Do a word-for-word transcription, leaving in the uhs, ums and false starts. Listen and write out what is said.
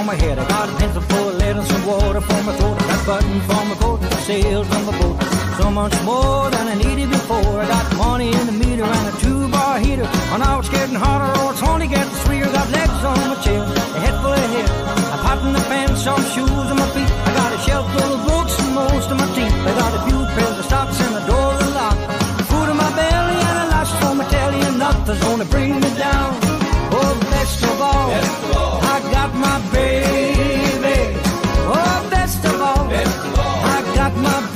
my head. I got a pencil full of lead and some water for my throat. I got buttons for my coat, the sails on my boat. So much more than I needed before. I got money in the meter and a two-bar heater. And now it's getting hotter, or it's only getting sweeter. Got legs on my chair, a head full of hair, a pot in the pants, some shoes on my feet. I got a shelf full of books and most of my teeth. I got a few pairs of socks and a door unlocked. Food in my belly and a lash for my telly, and nothing's gonna bring me down. Oh, best of all, best of all, I got my baby. Oh, best of all, best of all, I got my baby.